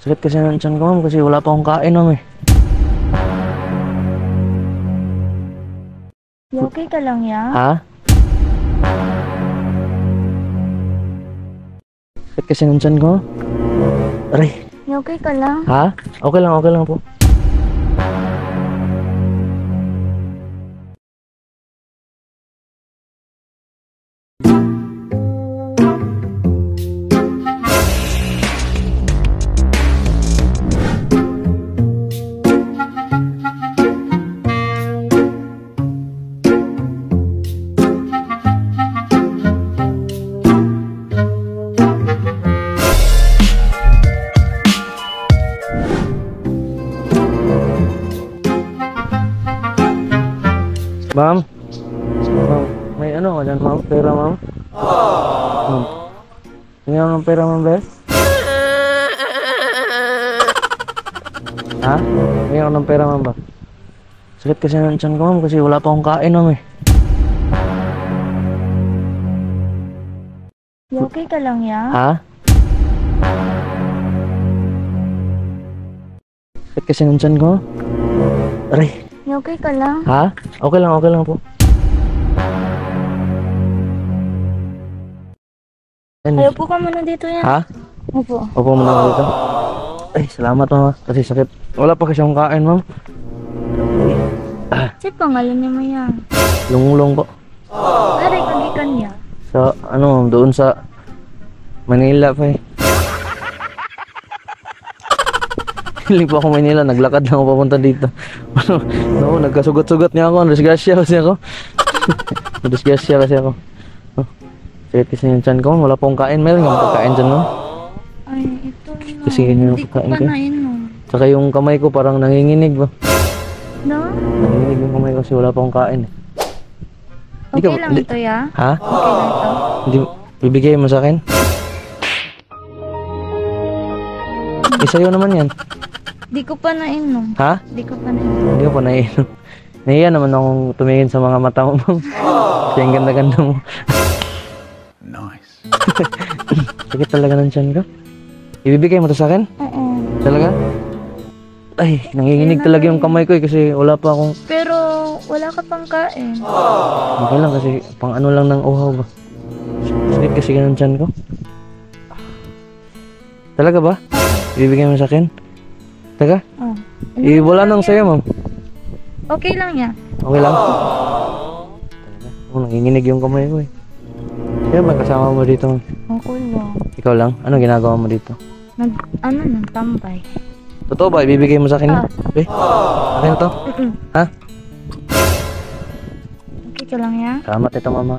Sakit kasi ng tiyan ko, ma'am, kasi wala pa akong kain, ma'am, eh. Okay ka lang, ya? Ha? Sakit kasi ng tiyan ko. Aray. Okay ka lang? Ha? Okay lang po. Ma'am? Ma'am, may ano ka dyan, ma'am? Pera, ma'am? Ma'am. Hindi ako ng pera, ma'am, bes? Ha? Hindi ako ng pera, ma'am, ba? Sakit kasi ng tiyan ko, ma'am, kasi wala pa akong kain, ma'am, eh. Okay ka lang, ya? Ha? Sakit kasi ng tiyan ko. Aray. Okay ka lang? Ha? Okay lang po. Ayaw po ka muna dito, ya? Ha? Opo. Opo muna ako dito. Ay, salamat, mama. Kasi sakit. Wala pa kasi akong kain, ma'am. Si pangalan niya mo yan? Lunglong po. Aray, kagikan niya. Sa, ano, ma'am, doon sa Manila pa, eh. Hiling po ako Manila, naglakad lang ako papunta dito. Ano, no, nagkasugat-sugat niya ako, nadisgrasya kasi ako. Nadisgrasya kasi ako. Oh, sakit kasi yung tiyan ko, wala pong kain. Meron nga makakain dyan, no? Ay, ito na. Kasi yun yung Hindi ko kakain pa ko. nainom. Saka yung kamay ko parang nanginginig ba? No? Nanginginig yung kamay ko kasi wala pong kain. Hindi Okay lang ito, ya? Ha? Okay lang ito. Hindi, bibigay mo sa akin? Isayo naman yan. Di ko pa nainom. Ha? Di ko pa nainom. Hindi ko pa naiinom. Nahiya naman akong tumingin sa mga mata mo, ma'am. Kasi ang ganda-ganda mo. Nice. Sakit talaga ng tiyan ko. Ibibigay mo to sa akin? Oo. Talaga? Ay, nanginginig talaga yung kamay ko, eh, kasi wala pa akong... Pero wala ka pang kain. Okay lang kasi pang ano lang ng uhaw ba. Sakit kasi ng tiyan ko. Talaga ba? Ibibigay mo sa akin? Talaga? Oh. Wala nang sayo, ma'am. Okay lang, ya? Okay lang? Talaga? Oh, nanginginig yung kamay ko, eh. Kaya ba kasama mo dito, ma'am? Okay lang. Ikaw lang? Ano ginagawa mo dito? Nang tambay. Totoo ba? Ibibigay mo sa akin? Eh? Akin na to? Ha? Okay ka lang, ya? Salamat ito, mama.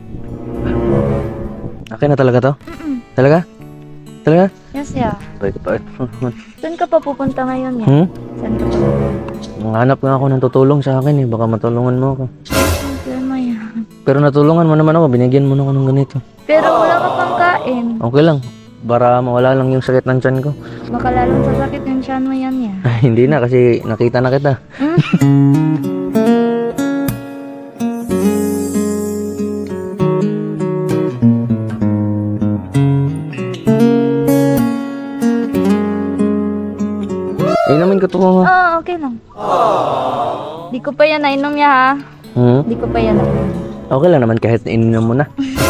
Akin na talaga to? Talaga? Talaga? Yes, ya. Pwede pa. Saan ka pa pupunta ngayon, ya? Saan ka pa? Nanghanap nga ako ng tutulong sa akin, eh. Baka matulungan mo ako. Problema yan. Pero natulungan mo naman ako. Binigyan mo na ako ng ganito. Pero wala ka pang kain. Okay lang. Para mawala lang yung sakit ng tiyan ko. Baka lalong sasakit yung tiyan mo yan, ya. Ay, hindi na kasi nakita na kita. Inumin ko to, mama. Oo, okay lang. Di ko pa yan nainom, ya, ha? Di ko pa yan nainom. Okay lang naman kahit ininom mo na.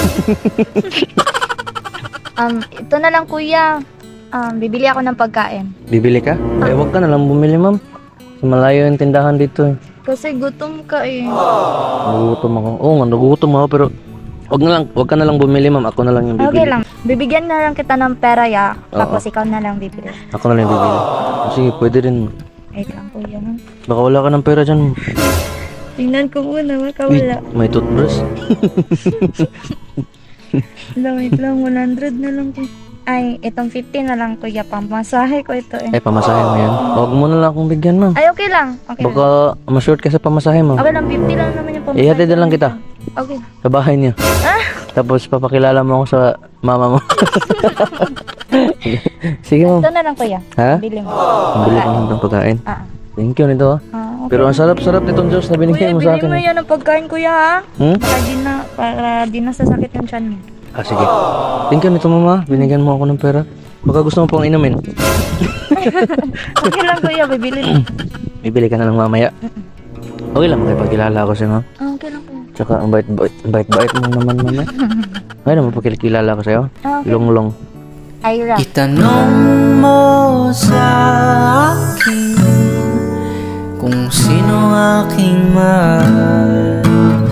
Ito na lang, kuya. Bibili ako ng pagkain. Bibili ka? Eh, wag ka na lang bumili, ma'am. Kasi malayo yung tindahan dito, eh. Kasi gutom ka, eh. Nagugutom ako. Oo nga, nagugutom ako pero wag ka na lang bumili, ma'am. Ako na lang yung bibili. Okay lang. Bibigyan na lang kita ng pera, ya. Tapos ikaw na lang bibili. Ako na lang yung bibili. Sige, pwede rin. Wait lang, kuya. Baka wala ka ng pera dyan. Tingnan ko muna, baka Uy, wala. may toothbrush. Wait lang, 100 na lang, kuya. Ay, itong 50 na lang, kuya. Pamasahe ko ito, eh. Eh, pamasahe mo yan. Huwag mo na lang akong bigyan, ma'am. Ay, okay lang. Okay lang. Baka ma-short ka sa pamasahe mo. Okay lang, 50 lang naman yung pamasahe. Ihatid na lang kita Okay. sa bahay niyo. Tapos papakilala mo ako sa mama mo. Sige, ma'am. Ito na lang, kuya. Ha? Bili mo. Ang bili ko ng pagkain. Thank you nito, ha. Okay. Pero ang sarap-sarap nitong juice na binigyan Kuya, mo sa bili akin. mo yan ng pagkain, kuya, ha? Hmm? Para di na sasakit yung tiyan mo. Ah, sige. Thank you nito, mama. Binigyan mo ako ng pera. Baka gusto mo pang inumin. Okay lang kuya, bibili lang. Bibili ka na lang mamaya. Okay lang makipagkilala ko sa'yo, ma'am. Okay lang kuya. Tsaka ang bait mo naman, ma'am. Ay naman pakilala ko sa'yo. Okay. Longlong. Ira. Itanong mo sa akin kung sino aking mahal.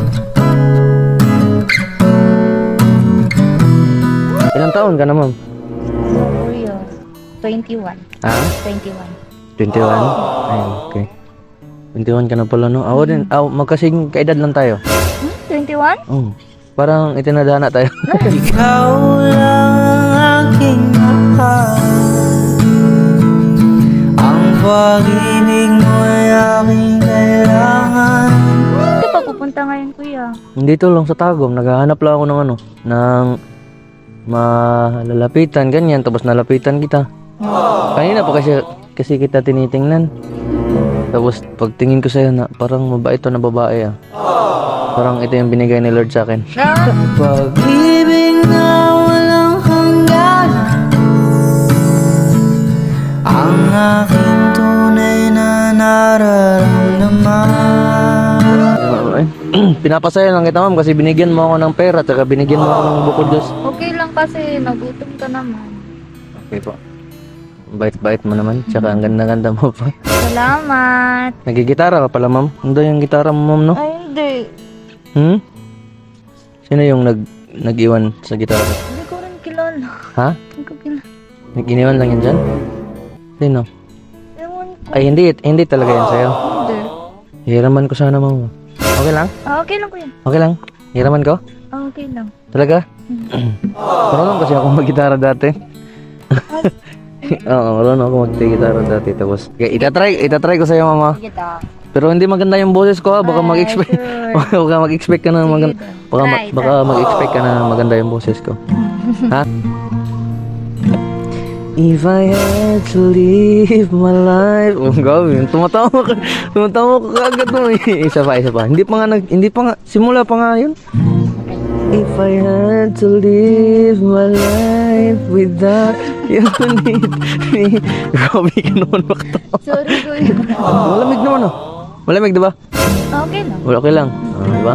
Ilang taon ka na, ma'am? Kuya. 21. Ha? 21. 21? Ay, okay. 21 ka na pala, no? Ako din. Magkasing kaedad lang tayo. 21? Oh. Parang itinadhana tayo. Ikaw lang ang aking mahal. Ang pag-ibig mo ay aking kailangan. Ito pa pupunta ngayon kuya. Dito lang sa Tagum, naghahanap lang ako ng ng malalapitan, ganyan, tapos nalapitan kita. Kanina pa kasi kita tinitingnan. Tapos pagtingin ko sa'yo na parang mabait to na babae ah. Parang ito yung binigay ni Lord sa akin. Pag-ibig na walang hangganan, ang aking tunay na nararamdaman. Pinapasaya lang kita, ma'am, kasi binigyan mo ako ng pera, tsaka binigyan mo ako ng bukod Diyos. Okay lang kasi nagutom ka naman. Okay po. Bait-bait mo naman, tsaka ang ganda-ganda mo pa. Salamat. Nagigitara ka pala, ma'am. Ando yung gitara mo, ma'am, no? Ay hindi. Sino yung nag-iwan sa gitara? Hindi ko rin kilala. Ha? Hindi ko kilala. Nag-iniwan lang yan dyan? Sino? Ewan ko. Ay, hindi talaga yan sa'yo. Hindi. Hiraman ko sana, ma'am. Okay lang? Okay lang kuya. Okay lang? Hiraman ko? Okay lang. Talaga? Marunong kasi ako mag-gitara dati. Oo, marunong ako mag-gitara dati. Tapos, okay, itatry ko sa'yo, mama. Sige daw. Pero hindi maganda yung boses ko, ha? Baka mag-expect. Sure. Baka mag-expect ka na maganda. Baka mag-expect ka na maganda yung boses ko. Ha? If I had to live my life. Oh, gawin. Tumatawa ka agad mo. Isa pa. Hindi pa nga, simula pa nga yun. If I had to live my life without you need me. Grabe ka naman makatawa. Sorry kuya. Malamig naman oh. Malamig diba? Okay lang. Okay lang. Diba?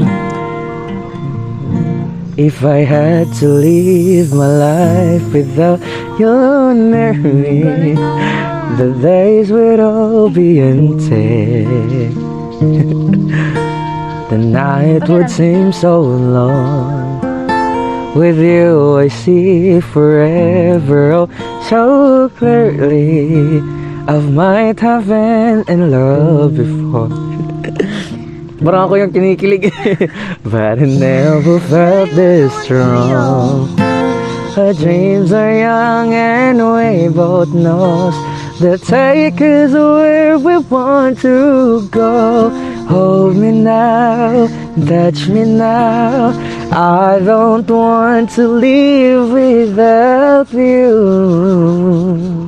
If I had to live my life without you near me, the days would all be empty. The night would seem so long. With you I see forever, oh so clearly. I might have been in love before. Parang ako yung kinikilig. But I never felt this strong. Our dreams are young and we both know that take us where we want to go. Hold me now, touch me now. I don't want to live without you.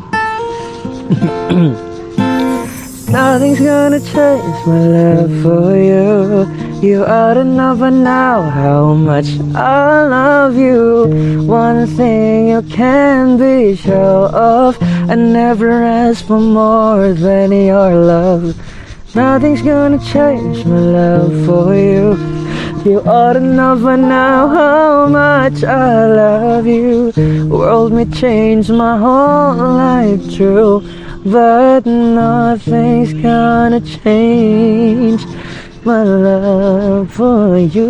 Nothing's gonna change my love for you. You ought to know by now how much I love you. One thing you can be sure of, I never ask for more than your love. Nothing's gonna change my love for you. You ought to know by now how much I love you. World may change my whole life through, but nothing's gonna change my love for you.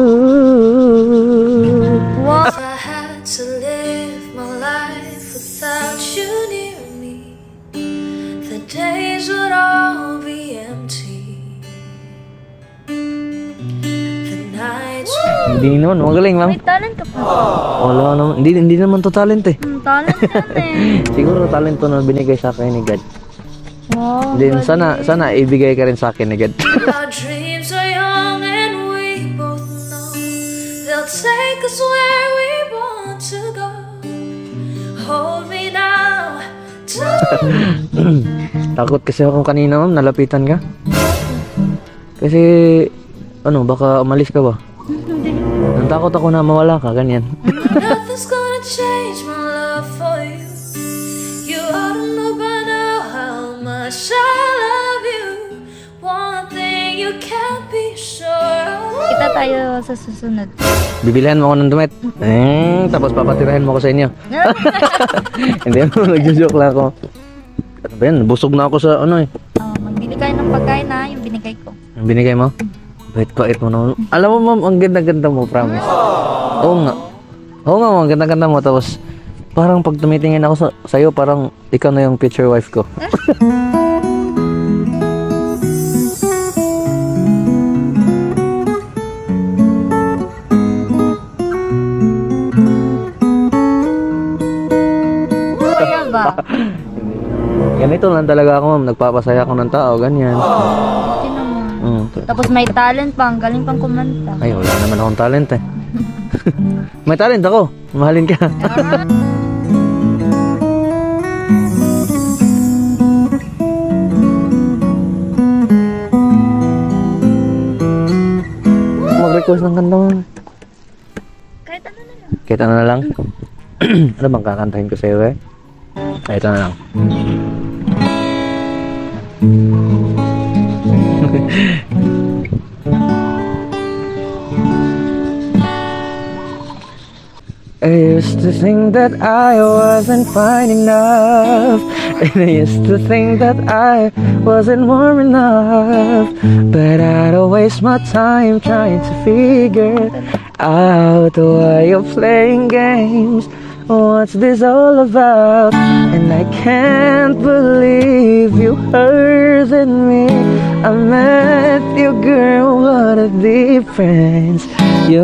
If I had to live my life without you near me, the days would all be empty. The nights Hindi naman, magaling ma'am. May talent ka pa. Wala naman, hindi naman to talent eh. Talent yan eh. Siguro talent to na binigay sa akin ni God. Wow. Then sana ibigay ka rin sa akin ni God. our dreams are young and we both know they'll take us where we want to go. Hold me now. Takot kasi ako kanina ma'am, nalapitan ka. Kasi, baka umalis ka ba? Natakot ako na mawala ka, ganyan. Nothing's gonna change my love for you. you can't be sure of. Kita tayo sa susunod. Bibilihan mo ako ng damit. Tapos papatirahin mo ako sa inyo. Hindi mo, nagjo-joke lang ako. Ano ba yan? Busog na ako sa ano eh. Magbili kayo ng pagkain na yung binigay ko. Ang binigay mo? Bait mo naman. Alam mo ma'am, ang ganda-ganda mo, promise. Oo nga. Oo nga, ang ganda-ganda mo. Tapos, parang pag tumitingin ako sa'yo, parang ikaw na yung future wife ko. Kaya ba? Ganito lang talaga ako ma'am. Nagpapasaya ako ng tao, ganyan. Okay naman. Tapos may talent pa, ang galing pang kumanta. Ay, wala naman akong talent eh. May talent ako. Mahalin ka. Mag-request ng kanta mo. Kahit ano na lang. Kahit ano na lang. Ano bang kakantahin ko sa'yo eh? Ay, ito na lang. I used to think that I wasn't fine enough, and I used to think that I wasn't warm enough, but I don't waste my time trying to figure out why you're playing games. What's this all about? And I can't believe you hurting me. I met you, girl, what a difference. You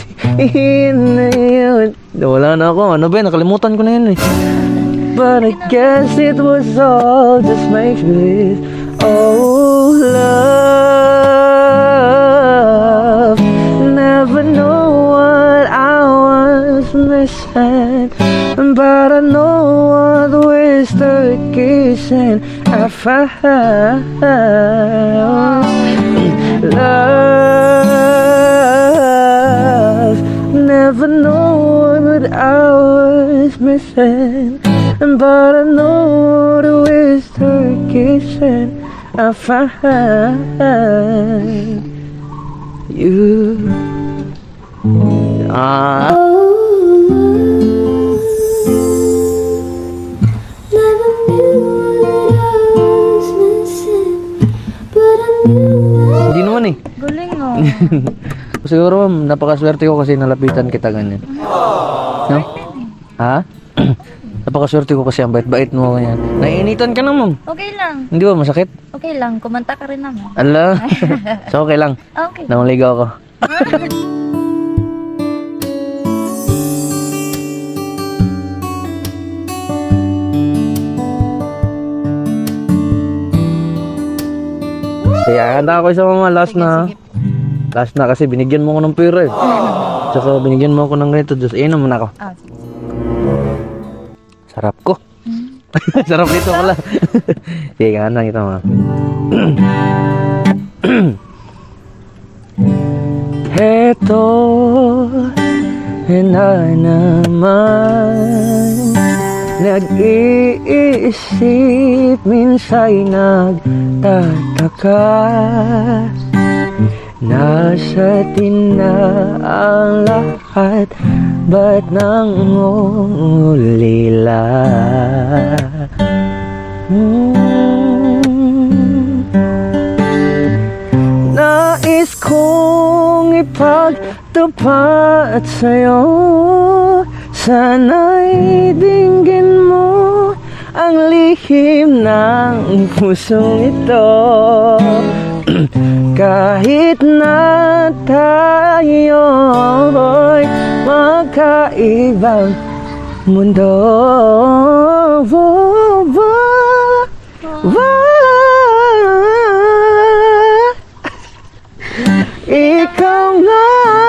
wala na ako. Ano ba yun? Nakalimutan ko na yun eh. But I guess it was all just make believe. Oh, love, never know what I was missing, but I know what we're still kissing. I found love, never know what I was missing, but I know the ways to kissing. I found you. Hindi naman eh. Galing oh. Siguro ma'am, napakaswerte ko kasi nalapitan kita ganyan. No? Ha? Napakaswerte ko kasi ang bait-bait mo ganyan. Naiinitan ka na ma'am. Okay lang. Hindi ba masakit? Okay lang. Kumanta ka rin naman. Ala. So okay lang. Okay. Namaligaw ako. Kaya handa ako sa mga last na. Sige. Last na kasi binigyan mo ko ng pera eh. Tsaka binigyan mo ako ng ganito. Just inom mo na ako. Sige. Sarap ko. Sarap nito pala. Sige, handa kita mo. Heto na naman, nag-iisip, minsa'y nagtataka. Nasa na ang lahat, ba't nangungulila? Nais kong ipagtapat sa'yo, sana'y dinggin mo ang lihim ng pusong ito. Kahit na tayo'y magkaibang mundo, ikaw nga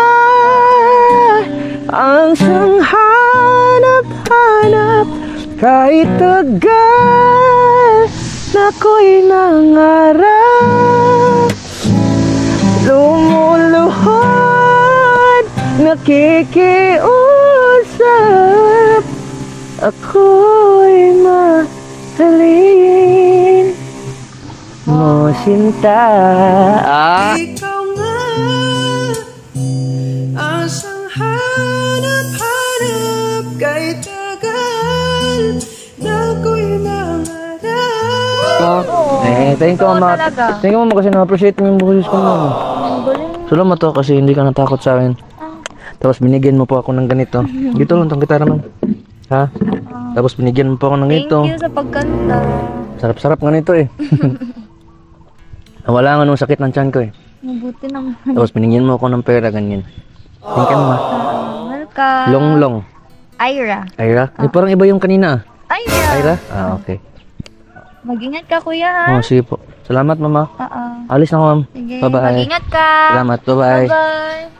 ang sanghanap-hanap, kahit tagal na ko'y nangarap. Lumuluhod, nakikiusap, ako'y mahalin mo sinta. Ikaw nga asang hanap-hanap kay tagal na ko'y nangarap. Thank you, mama. talaga. Thank you, mama, kasi na-appreciate mo yung boses ko, mama. Ang galing. Salamat to kasi hindi ka natakot sa akin. Tapos binigyan mo po ako ng ganito. Gito lang, itong gitara man. Ha? Tapos binigyan mo po ako ng Thank ito. you sa pagkanta. Sarap-sarap nga nito eh. Wala nga nung sakit ng tiyan ko eh. Mabuti naman. Tapos binigyan mo ako ng pera, ganyan. Thank you, mama. Welcome. Long. Ira. Ira? Eh, parang iba yung kanina ah. Ira. Ira? Ah, okay. Mag-ingat ka, kuya, ha? Oh, sige po. Salamat, mama. Oo. Alis na ako, ma'am. Sige, Bye-bye. mag-ingat ka. Salamat, bye-bye. Bye-bye.